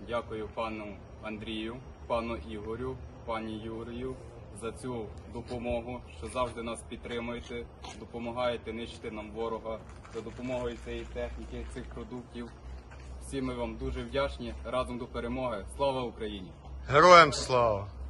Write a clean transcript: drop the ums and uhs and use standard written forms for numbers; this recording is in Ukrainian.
дякую пану Андрію, пану Ігорю, пані Юрію за цю допомогу, що завжди нас підтримуєте, допомагаєте нищити нам ворога, за допомогою цієї техніки, цих продуктів. Всі ми вам дуже вдячні. Разом до перемоги. Слава Україні! Героям слава!